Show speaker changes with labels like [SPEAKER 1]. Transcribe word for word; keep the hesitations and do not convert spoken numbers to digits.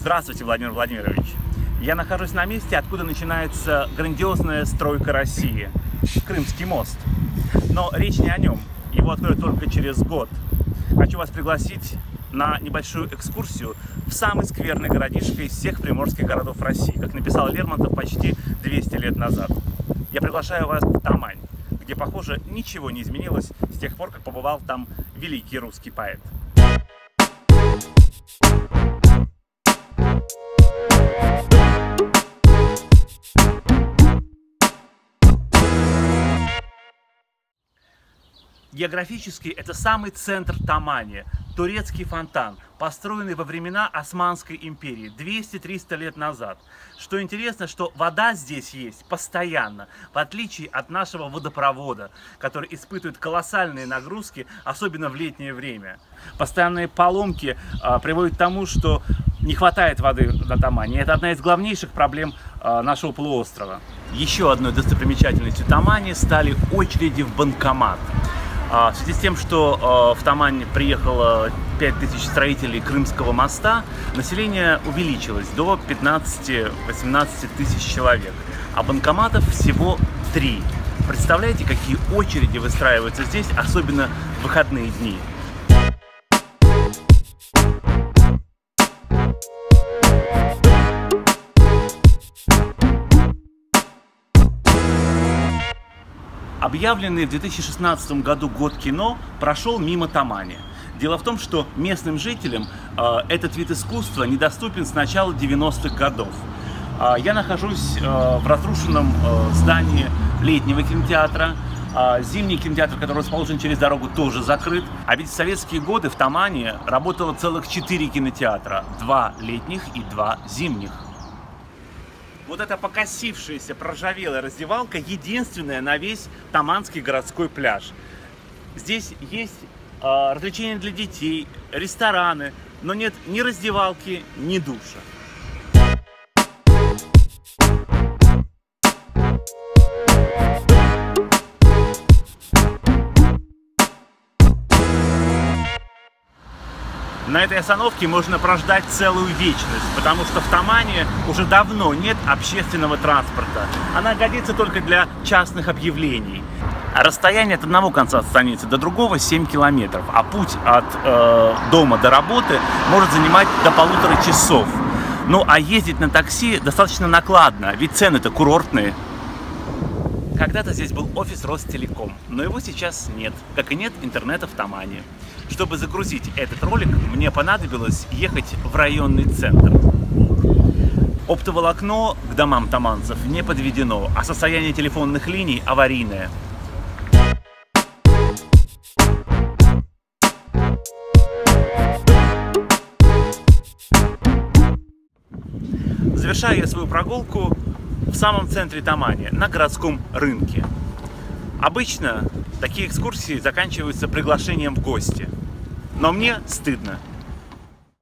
[SPEAKER 1] Здравствуйте, Владимир Владимирович. Я нахожусь на месте, откуда начинается грандиозная стройка России – Крымский мост. Но речь не о нем, его откроют только через год. Хочу вас пригласить на небольшую экскурсию в самый скверный городишко из всех приморских городов России, как написал Лермонтов почти двести лет назад. Я приглашаю вас в Тамань, где, похоже, ничего не изменилось с тех пор, как побывал там великий русский поэт. Географически это самый центр Тамани, турецкий фонтан, построенный во времена Османской империи двести-триста лет назад. Что интересно, что вода здесь есть постоянно, в отличие от нашего водопровода, который испытывает колоссальные нагрузки, особенно в летнее время. Постоянные поломки а, приводят к тому, что не хватает воды на Тамани. Это одна из главнейших проблем а, нашего полуострова. Еще одной достопримечательностью Тамани стали очереди в банкомат. В связи с тем, что в Тамань приехало пять тысяч строителей Крымского моста, население увеличилось до пятнадцати-восемнадцати тысяч человек, а банкоматов всего три. Представляете, какие очереди выстраиваются здесь, особенно в выходные дни? Объявленный в две тысячи шестнадцатом году год кино прошел мимо Тамани. Дело в том, что местным жителям э, этот вид искусства недоступен с начала девяностых годов. Э, я нахожусь э, в разрушенном э, здании летнего кинотеатра. Э, зимний кинотеатр, который расположен через дорогу, тоже закрыт. А ведь в советские годы в Тамани работало целых четыре кинотеатра. Два летних и два зимних. Вот эта покосившаяся, проржавелая раздевалка единственная на весь Таманский городской пляж. Здесь есть э, развлечения для детей, рестораны, но нет ни раздевалки, ни душа. На этой остановке можно прождать целую вечность, потому что в Тамани уже давно нет общественного транспорта. Она годится только для частных объявлений. А расстояние от одного конца станицы до другого семь километров, а путь от э, дома до работы может занимать до полутора часов. Ну а ездить на такси достаточно накладно, ведь цены-то курортные. Когда-то здесь был офис Ростелеком, но его сейчас нет, как и нет интернета в Тамани. Чтобы загрузить этот ролик, мне понадобилось ехать в районный центр. Оптоволокно к домам таманцев не подведено, а состояние телефонных линий аварийное. Завершаю я свою прогулку в самом центре Тамани, на городском рынке. Обычно такие экскурсии заканчиваются приглашением в гости. Но мне стыдно.